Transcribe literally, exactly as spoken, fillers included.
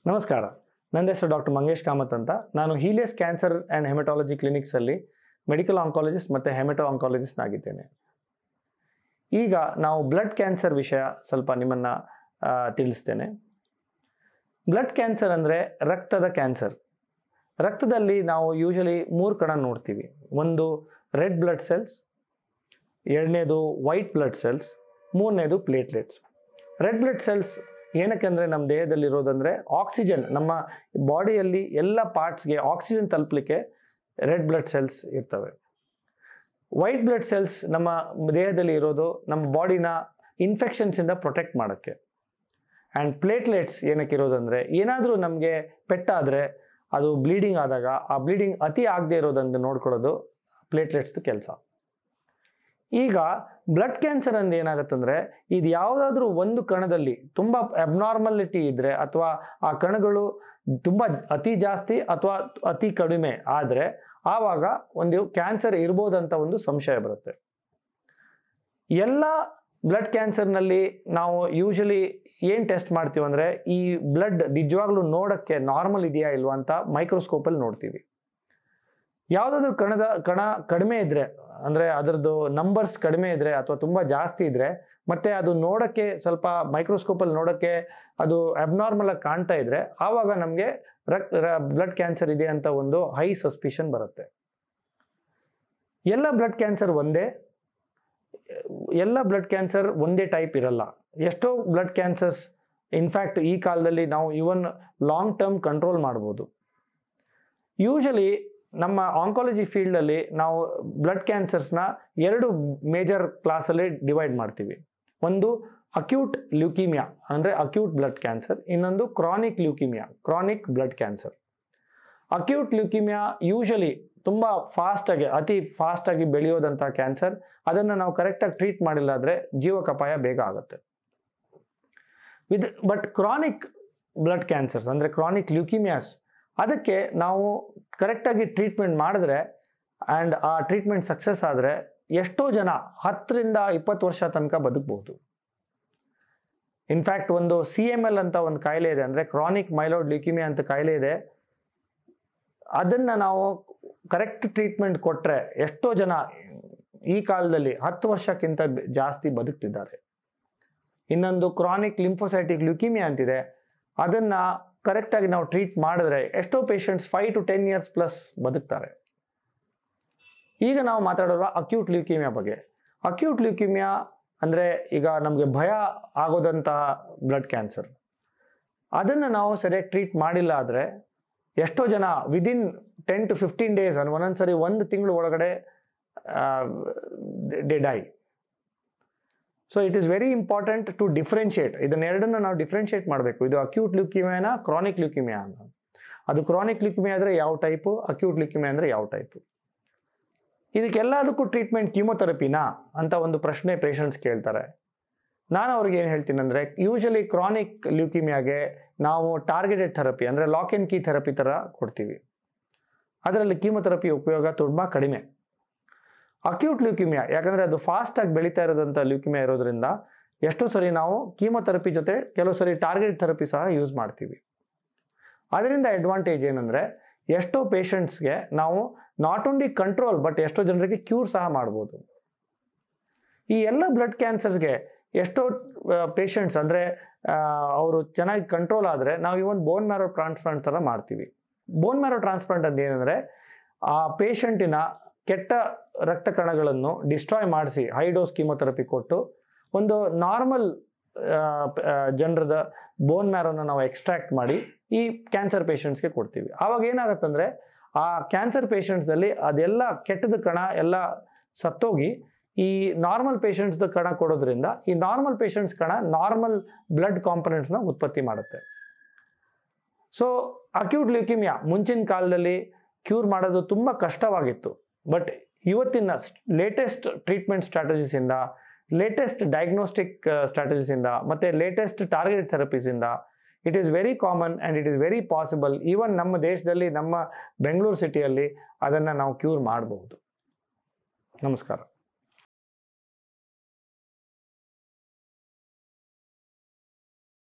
ನಮಸ್ಕಾರ, ನನ್ನ ಹೆಸರು ಡಾಕ್ಟರ್ ಮಂಗೇಶ್ ಕಾಮತ್ ಅಂತ. ನಾನು ಹೀಲಿಯಸ್ ಕ್ಯಾನ್ಸರ್ ಆ್ಯಂಡ್ ಹೆಮಟಾಲಜಿ ಕ್ಲಿನಿಕ್ಸಲ್ಲಿ ಮೆಡಿಕಲ್ ಆಂಕಾಲಜಿಸ್ಟ್ ಮತ್ತು ಹೆಮಟೋ ಆಂಕಾಲಜಿಸ್ಟ್ ಆಗಿದ್ದೇನೆ. ಈಗ ನಾವು ಬ್ಲಡ್ ಕ್ಯಾನ್ಸರ್ ವಿಷಯ ಸ್ವಲ್ಪ ನಿಮ್ಮನ್ನು ತಿಳಿಸ್ತೇನೆ. ಬ್ಲಡ್ ಕ್ಯಾನ್ಸರ್ ಅಂದರೆ ರಕ್ತದ ಕ್ಯಾನ್ಸರ್. ರಕ್ತದಲ್ಲಿ ನಾವು ಯೂಶಲಿ ಮೂರು ಕಣ ನೋಡ್ತೀವಿ. ಒಂದು ರೆಡ್ ಬ್ಲಡ್ ಸೆಲ್ಸ್, ಎರಡನೇದು ವೈಟ್ ಬ್ಲಡ್ ಸೆಲ್ಸ್, ಮೂರನೇದು ಪ್ಲೇಟ್ಲೆಟ್ಸ್. ರೆಡ್ ಬ್ಲಡ್ ಸೆಲ್ಸ್ ಏನಕ್ಕೆ ಅಂದರೆ ನಮ್ಮ ದೇಹದಲ್ಲಿರೋದಂದರೆ ಆಕ್ಸಿಜನ್, ನಮ್ಮ ಬಾಡಿಯಲ್ಲಿ ಎಲ್ಲ ಪಾರ್ಟ್ಸ್ಗೆ ಆಕ್ಸಿಜನ್ ತಲುಪಲಿಕ್ಕೆ ರೆಡ್ ಬ್ಲಡ್ ಸೆಲ್ಸ್ ಇರ್ತವೆ. ವೈಟ್ ಬ್ಲಡ್ ಸೆಲ್ಸ್ ನಮ್ಮ ದೇಹದಲ್ಲಿ ಇರೋದು ನಮ್ಮ ಬಾಡಿನ ಇನ್ಫೆಕ್ಷನ್ಸಿಂದ ಪ್ರೊಟೆಕ್ಟ್ ಮಾಡೋಕ್ಕೆ. ಆ್ಯಂಡ್ ಪ್ಲೇಟ್ಲೆಟ್ಸ್ ಏನಕ್ಕೆ ಇರೋದಂದರೆ ಏನಾದರೂ ನಮಗೆ ಪೆಟ್ಟಾದರೆ ಅದು ಬ್ಲೀಡಿಂಗ್ ಆದಾಗ ಆ ಬ್ಲೀಡಿಂಗ್ ಅತಿ ಆಗದೆ ಇರೋದಂದು ನೋಡ್ಕೊಳ್ಳೋದು ಪ್ಲೇಟ್ಲೆಟ್ಸ್ದು ಕೆಲಸ. ಈಗ ಬ್ಲಡ್ ಕ್ಯಾನ್ಸರ್ ಅಂದು ಏನಾಗುತ್ತಂದರೆ ಇದು ಯಾವುದಾದ್ರೂ ಒಂದು ಕಣದಲ್ಲಿ ತುಂಬ ಅಬ್ನಾರ್ಮಲಿಟಿ ಇದ್ದರೆ ಅಥವಾ ಆ ಕಣಗಳು ತುಂಬ ಅತಿ ಜಾಸ್ತಿ ಅಥವಾ ಅತಿ ಕಡಿಮೆ ಆದರೆ ಆವಾಗ ಒಂದು ಕ್ಯಾನ್ಸರ್ ಇರ್ಬೋದಂತ ಒಂದು ಸಂಶಯ ಬರುತ್ತೆ. ಎಲ್ಲ ಬ್ಲಡ್ ಕ್ಯಾನ್ಸರ್ನಲ್ಲಿ ನಾವು ಯೂಶಲಿ ಏನು ಟೆಸ್ಟ್ ಮಾಡ್ತೀವಿ ಅಂದರೆ ಈ ಬ್ಲಡ್ ನಿಜವಾಗ್ಲೂ ನೋಡೋಕ್ಕೆ ನಾರ್ಮಲ್ ಇದೆಯಾ ಇಲ್ವಾ ಅಂತ ಮೈಕ್ರೋಸ್ಕೋಪಲ್ಲಿ ನೋಡ್ತೀವಿ. ಯಾವುದಾದ್ರೂ ಕಣದ ಕಣ ಕಡಿಮೆ ಇದ್ದರೆ ಅಂದರೆ ಅದರದ್ದು ನಂಬರ್ಸ್ ಕಡಿಮೆ ಇದ್ದರೆ ಅಥವಾ ತುಂಬ ಜಾಸ್ತಿ ಇದ್ದರೆ ಮತ್ತು ಅದು ನೋಡೋಕ್ಕೆ ಸ್ವಲ್ಪ ಮೈಕ್ರೋಸ್ಕೋಪಲ್ಲಿ ನೋಡೋಕ್ಕೆ ಅದು ಅಬ್ನಾರ್ಮಲ್ ಆಗಿ ಕಾಣ್ತಾ ಇದ್ದರೆ ಆವಾಗ ನಮಗೆ ರಕ್ ಬ್ಲಡ್ ಕ್ಯಾನ್ಸರ್ ಇದೆ ಅಂತ ಒಂದು ಹೈ ಸಸ್ಪಿಷನ್ ಬರುತ್ತೆ. ಎಲ್ಲ ಬ್ಲಡ್ ಕ್ಯಾನ್ಸರ್ ಒಂದೇ ಎಲ್ಲ ಬ್ಲಡ್ ಕ್ಯಾನ್ಸರ್ ಒಂದೇ ಟೈಪ್ ಇರಲ್ಲ. ಎಷ್ಟೋ ಬ್ಲಡ್ ಕ್ಯಾನ್ಸರ್ಸ್ ಇನ್ಫ್ಯಾಕ್ಟ್ ಈ ಕಾಲದಲ್ಲಿ ನಾವು ಇವನ್ ಲಾಂಗ್ ಟರ್ಮ್ ಕಂಟ್ರೋಲ್ ಮಾಡ್ಬೋದು. ಯೂಶಲಿ ನಮ್ಮ ಆಂಕಾಲಜಿ ಫೀಲ್ಡಲ್ಲಿ ನಾವು ಬ್ಲಡ್ ಕ್ಯಾನ್ಸರ್ಸ್ನ ಎರಡು ಮೇಜರ್ ಕ್ಲಾಸಲ್ಲಿ ಡಿವೈಡ್ ಮಾಡ್ತೀವಿ. ಒಂದು ಅಕ್ಯೂಟ್ ಲ್ಯೂಕೀಮಿಯಾ ಅಂದರೆ ಅಕ್ಯೂಟ್ ಬ್ಲಡ್ ಕ್ಯಾನ್ಸರ್, ಇನ್ನೊಂದು chronic leukemia chronic blood cancer. Acute leukemia usually ತುಂಬ ಫಾಸ್ಟಾಗಿ ಅತಿ ಫಾಸ್ಟಾಗಿ ಬೆಳೆಯೋದಂಥ ಕ್ಯಾನ್ಸರ್. ಅದನ್ನು ನಾವು ಕರೆಕ್ಟಾಗಿ ಟ್ರೀಟ್ ಮಾಡಿಲ್ಲ ಆದರೆ ಜೀವಕ್ಕಾಪಾಯ ಬೇಗ ಆಗುತ್ತೆ. With but chronic blood cancers ಅಂದರೆ ಕ್ರಾನಿಕ್ ಲ್ಯೂಕೀಮಿಯಾಸ್ ಅದಕ್ಕೆ ನಾವು ಕರೆಕ್ಟಾಗಿ ಟ್ರೀಟ್ಮೆಂಟ್ ಮಾಡಿದ್ರೆ ಆ್ಯಂಡ್ ಆ ಟ್ರೀಟ್ಮೆಂಟ್ ಸಕ್ಸಸ್ ಆದರೆ ಎಷ್ಟೋ ಜನ ಹತ್ತರಿಂದ ಇಪ್ಪತ್ತು ವರ್ಷ ತನಕ ಬದುಕಬಹುದು. ಇನ್ಫ್ಯಾಕ್ಟ್ ಒಂದು ಸಿ ಎಮ್ ಎಲ್ ಅಂತ ಒಂದು ಕಾಯಿಲೆ ಇದೆ, ಅಂದರೆ ಕ್ರಾನಿಕ್ ಮೈಲೋಯ್ಡ್ ಲ್ಯೂಕೀಮಿಯಾ ಅಂತ ಕಾಯಿಲೆ ಇದೆ. ಅದನ್ನು ನಾವು ಕರೆಕ್ಟ್ ಟ್ರೀಟ್ಮೆಂಟ್ ಕೊಟ್ಟರೆ ಎಷ್ಟೋ ಜನ ಈ ಕಾಲದಲ್ಲಿ ಹತ್ತು ವರ್ಷಕ್ಕಿಂತ ಜಾಸ್ತಿ ಬದುಕ್ತಿದ್ದಾರೆ. ಇನ್ನೊಂದು ಕ್ರಾನಿಕ್ ಲಿಂಫೋಸೈಟಿಕ್ ಲ್ಯೂಕೀಮಿಯಾ ಅಂತಿದೆ. ಅದನ್ನು ಕರೆಕ್ಟಾಗಿ ನಾವು ಟ್ರೀಟ್ ಮಾಡಿದ್ರೆ ಎಷ್ಟೋ patients five to ten years plus ಬದುಕ್ತಾರೆ. ಈಗ ನಾವು ಮಾತಾಡೋದು ಅಕ್ಯೂಟ್ ಲ್ಯೂಕೀಮಿಯಾ ಬಗ್ಗೆ. ಅಕ್ಯೂಟ್ ಲ್ಯೂಕೀಮಿಯಾ ಅಂದರೆ ಈಗ ನಮಗೆ ಭಯ ಆಗೋದಂಥ ಬ್ಲಡ್ ಕ್ಯಾನ್ಸರ್. ಅದನ್ನು ನಾವು ಸರಿಯಾಗಿ ಟ್ರೀಟ್ ಮಾಡಿಲ್ಲ ಆದರೆ ಎಷ್ಟೋ ಜನ within ten to fifteen days ಅನ್ನು ಒಂದೊಂದು ಸರಿ ಒಂದು ತಿಂಗಳು ಒಳಗಡೆ they die. So it is very important to differentiate. ಇದನ್ನೆರಡನ್ನು ನಾವು ಡಿಫ್ರೆನ್ಷಿಯೇಟ್ ಮಾಡಬೇಕು. ಇದು ಅಕ್ಯೂಟ್ ಲ್ಯೂಕೀಮಿಯಾನ ಕ್ರಾನಿಕ್ ಲ್ಯೂಕೀಮಿಯಾ ಅಂತ. ಅದು ಕ್ರಾನಿಕ್ ಲ್ಯೂಕೀಮಿಯಾ ಅಂದರೆ ಯಾವ ಟೈಪು, ಅಕ್ಯೂಟ್ ಲ್ಯೂಕೀಮಿಯಾ ಅಂದರೆ ಯಾವ ಟೈಪು. ಇದಕ್ಕೆಲ್ಲದಕ್ಕೂ ಟ್ರೀಟ್ಮೆಂಟ್ ಕೀಮೊಥೆರಪಿನಾ ಅಂತ ಒಂದು ಪ್ರಶ್ನೆ ಪೇಷಂಟ್ಸ್ ಕೇಳ್ತಾರೆ. ನಾನು ಅವ್ರಿಗೆ ಏನು ಹೇಳ್ತೀನಿ ಅಂದರೆ ಯೂಶಲಿ ಕ್ರಾನಿಕ್ ಲ್ಯೂಕೀಮಿಯಾಗೆ ನಾವು ಟಾರ್ಗೆಟೆಡ್ ಥೆರಪಿ ಅಂದರೆ ಲಾಕ್ ಆ್ಯಂಡ್ ಕೀ ಥೆರಪಿ ಥರ ಕೊಡ್ತೀವಿ. ಅದರಲ್ಲಿ ಕೀಮೊಥೆರಪಿ ಉಪಯೋಗ ತುಂಬ ಕಡಿಮೆ. ಅಕ್ಯೂಟ್ ಲ್ಯೂಕೀಮಿಯಾ ಯಾಕಂದರೆ ಅದು ಫಾಸ್ಟಾಗಿ ಬೆಳೀತಾ ಇರೋದಂಥ ಲ್ಯೂಕೀಮಿಯಾ ಇರೋದ್ರಿಂದ ಎಷ್ಟೋ ಸರಿ ನಾವು ಕೀಮೊಥೆರಪಿ ಜೊತೆ ಕೆಲವು ಸರಿ ಟಾರ್ಗೆಟ್ ಥೆರಪಿ ಸಹ ಯೂಸ್ ಮಾಡ್ತೀವಿ. ಅದರಿಂದ ಅಡ್ವಾಂಟೇಜ್ ಏನಂದರೆ ಎಷ್ಟೋ ಪೇಷಂಟ್ಸ್ಗೆ ನಾವು ನಾಟ್ ಓನ್ಲಿ ಕಂಟ್ರೋಲ್ ಬಟ್ ಎಷ್ಟೋ ಜನರಿಗೆ ಕ್ಯೂರ್ ಸಹ ಮಾಡ್ಬೋದು. ಈ ಎಲ್ಲ ಬ್ಲಡ್ ಕ್ಯಾನ್ಸರ್ಸ್ಗೆ ಎಷ್ಟೋ ಪೇಷಂಟ್ಸ್ ಅಂದರೆ ಅವರು ಚೆನ್ನಾಗಿ ಕಂಟ್ರೋಲ್ ಆದರೆ ನಾವು ಇವನ್ ಬೋನ್ ಮ್ಯಾರೋ ಟ್ರಾನ್ಸ್ಪ್ಲಾಂಟ್ ಥರ ಮಾಡ್ತೀವಿ. ಬೋನ್ ಮ್ಯಾರೋ ಟ್ರಾನ್ಸ್ಪ್ಲಾಂಟ್ ಅಂತ ಏನಂದರೆ ಆ ಪೇಷಂಟಿನ ಕೆಟ್ಟ ರಕ್ತ ಕಣಗಳನ್ನು ಡಿಸ್ಟ್ರಾಯ್ ಮಾಡಿಸಿ ಹೈ ಡೋಸ್ ಕೀಮೊಥೆರಪಿ ಕೊಟ್ಟು ಒಂದು ನಾರ್ಮಲ್ ಜನರದ ಬೋನ್ ಮ್ಯಾರೋನ ನಾವು ಎಕ್ಸ್ಟ್ರಾಕ್ಟ್ ಮಾಡಿ ಈ ಕ್ಯಾನ್ಸರ್ ಪೇಷಂಟ್ಸ್ಗೆ ಕೊಡ್ತೀವಿ. ಆವಾಗ ಏನಾಗುತ್ತಂದರೆ ಆ ಕ್ಯಾನ್ಸರ್ ಪೇಷಂಟ್ಸಲ್ಲಿ ಅದೆಲ್ಲ ಕೆಟ್ಟದ ಕಣ ಎಲ್ಲ ಸತ್ತೋಗಿ ಈ ನಾರ್ಮಲ್ ಪೇಷಂಟ್ಸ್ದ ಕಣ ಕೊಡೋದ್ರಿಂದ ಈ ನಾರ್ಮಲ್ ಪೇಷಂಟ್ಸ್ ಕಣ ನಾರ್ಮಲ್ ಬ್ಲಡ್ ಕಾಂಪೊನೆಂಟ್ಸ್ನ ಉತ್ಪತ್ತಿ ಮಾಡುತ್ತೆ. ಸೊ ಅಕ್ಯೂಟ್ ಲ್ಯೂಕೀಮಿಯಾ ಮುಂಚಿನ ಕಾಲದಲ್ಲಿ ಕ್ಯೂರ್ ಮಾಡೋದು ತುಂಬ ಕಷ್ಟವಾಗಿತ್ತು. ಬಟ್ ಇವತ್ತಿನ ಲೇಟೆಸ್ಟ್ ಟ್ರೀಟ್ಮೆಂಟ್ ಸ್ಟ್ರಾಟಜೀಸಿಂದ, ಲೇಟೆಸ್ಟ್ ಡಯಾಗ್ನೋಸ್ಟಿಕ್ ಸ್ಟ್ರಾಟಜೀಸಿಂದ ಮತ್ತು ಲೇಟೆಸ್ಟ್ ಟಾರ್ಗೆಟ್ ಥೆರಪೀಸಿಂದ it is very common and it is very possible. Even ನಮ್ಮ ದೇಶದಲ್ಲಿ ನಮ್ಮ ಬೆಂಗಳೂರು ಸಿಟಿಯಲ್ಲಿ ಅದನ್ನು ನಾವು ಕ್ಯೂರ್ ಮಾಡಬಹುದು. ನಮಸ್ಕಾರ.